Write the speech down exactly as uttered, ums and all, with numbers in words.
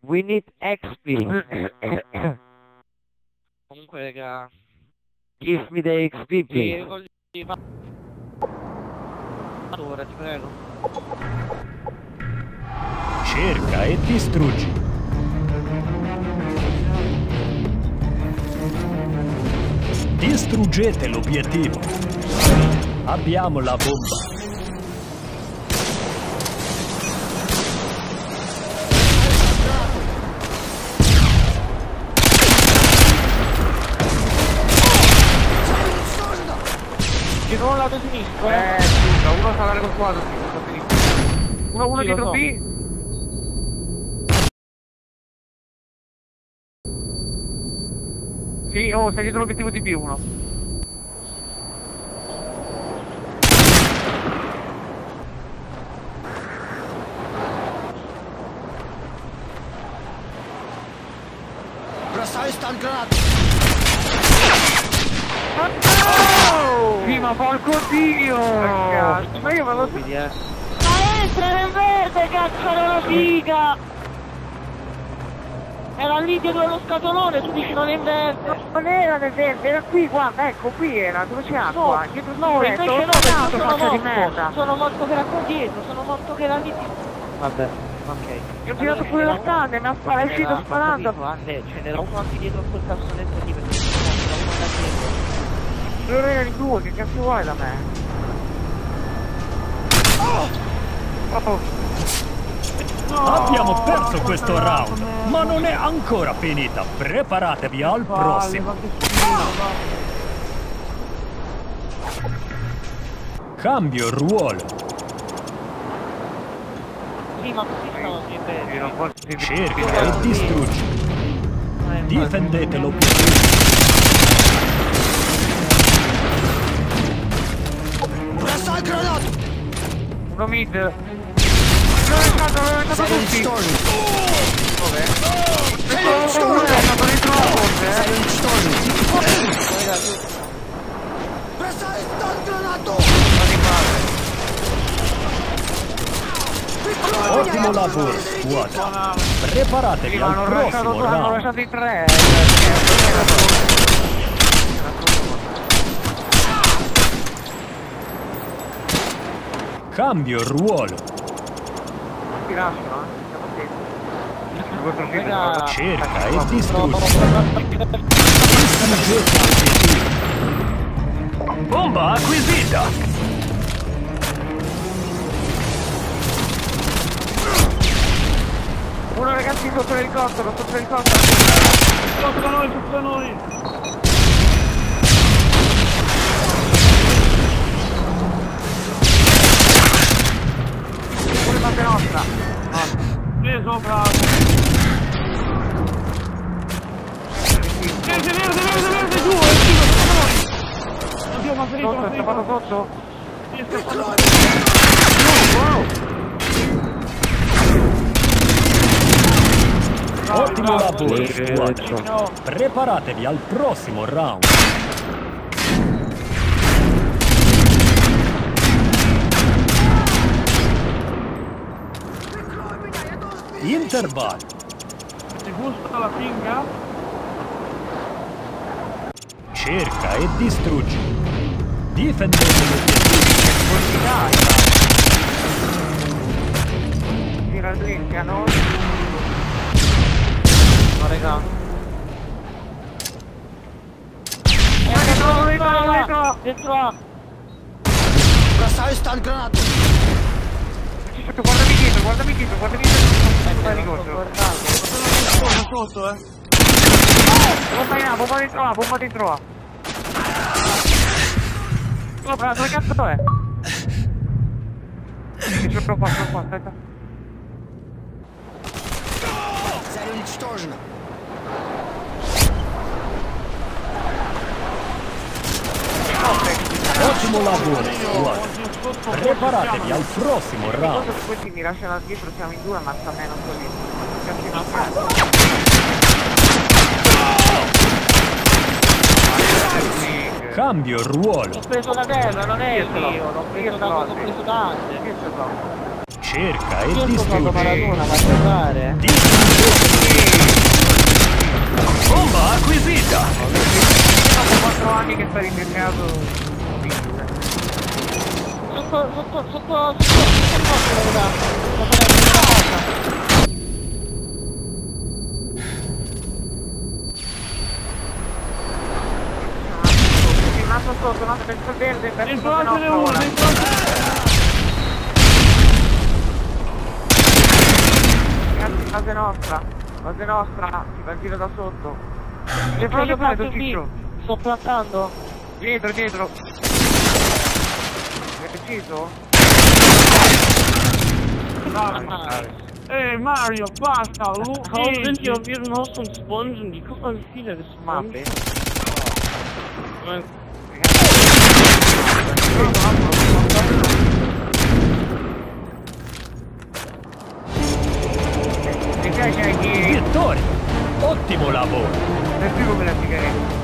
We need X P. Comunque, raga. Give me the X P, please. Ora, ti prego. Cerca e distruggi. Distruggete l'obiettivo. Abbiamo la bomba. Ci sono un lato sinistro, eh? Eh, giusto, uno sta dal quadro, uno, uno sì, dietro so. B. Sì, oh, stai dietro l'obiettivo di B uno. Бросаю стан гранат! Sì, ma porco dio! Ragazzi, ma io me lo so. Maestra nel verde, cazzo, era una figa! Era lì dietro lo scatolone, tu dici non è in verde! Non era nel verde, era qui, guarda, ecco, qui era, dove c'è acqua? No, dietro no, invece no, no, sono di morto! merda. Sono morto che era qua dietro, sono morto che era lì dietro! Vabbè, ok. Io ho tirato pure la canna e mi ha sparato, è uscito sparando! Guarda, ce n'era uno anche dietro a quel cassonetto lì, perché c'era uno da dietro. Loro erano in due, che cazzo vuoi da me? Oh. No, abbiamo perso questo round, ma non è ancora finita. Preparatevi al prossimo. Cambio ruolo. Sì, ma così stavo in Cerca e distruggi. Difendete l'obiettivo. Бросай гранату! Uno mid! L'ho lasciato, l'ho lasciato Sei tutti! уничтожен! Dove? Sei Uno è stato dentro la forse, Sei eh! уничтожен! Бросай стан гранату! Ottimo lavoro, squadra. Preparatevi Sì, ma al hanno lasciato, prossimo hanno round. lasciato in tre! Cambio ruolo. Ti lasciano, eh? Siamo attenti. Cerca e distruggi. Distruggete l'obiettivo. Bomba acquisita. Uno ragazzi sotto l'elicottero, sotto l'elicottero! Sotto da noi, sotto da noi! Pure parte nostra! Sì, sopra! Verde, verde, verde, verde, giù, è giù, sotto da noi! Oddio, ma finito, ma finito! Sotto, sotto? Sì, sto fatto! Wow! Ottimo lavoro, squadra. Preparatevi al prossimo round. Intervallo. Ti gusta la finga? Cerca e distruggi. Difendete l'obiettivo. Tira il link a noi. No, raga. Dentro, dentro, dentro! Dentro A! Бросаю стан гранату! Guardami dietro, guardami dietro, guardami dietro! Vai di contro! Sotto, sotto, eh! Bomba in A, bomba dentro A, bomba dentro A! Sopra, dove cazzo è? Ci sono qua, sono qua, aspetta! Цель уничтожена! Ottimo lavoro, squadra. Preparatevi al prossimo round. Questi mi lasciano dietro, siamo in due, ammazza me, non so lì. Cambio ruolo. L'ho preso da terra, non è Io ce l'ho. io, l'ho Io preso ce da l'ho, l'ho sì. preso da Ante. Io ce l'ho. cerca e Io sto distrugge. Maradona, ma giocare. Bomba acquisita! Dopo quattro anni che stai impegnato. Sotto, sotto, sotto, sotto, sotto, verità. La cosa. Rimasto sotto, no, per il verde, per il verde. Ragazzi, base nostra, base nostra, si va in giro da sotto. Che fai io fare Ciccio? Sto placcando. Dietro, dietro. È preciso? Eh Mario, basta, lu- Warum sind hier auf ihrem Haus und Spongen? Die guck mal, wie viele das Mappe. Mi piace anche Vittoria! Ottimo lavoro! il primo per la sigaretta.